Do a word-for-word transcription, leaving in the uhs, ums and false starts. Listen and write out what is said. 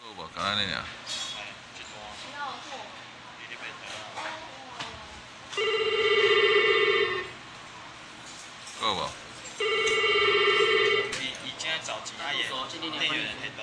好无？干安尼尔。好无？ 以以前早期啊，也店员迄